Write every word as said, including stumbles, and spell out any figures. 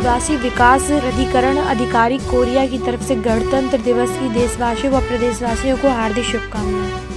आदिवासी विकास प्राधिकरण अधिकारी कोरिया की तरफ से गणतंत्र दिवस की देशवासियों व प्रदेशवासियों को हार्दिक शुभकामनाएं।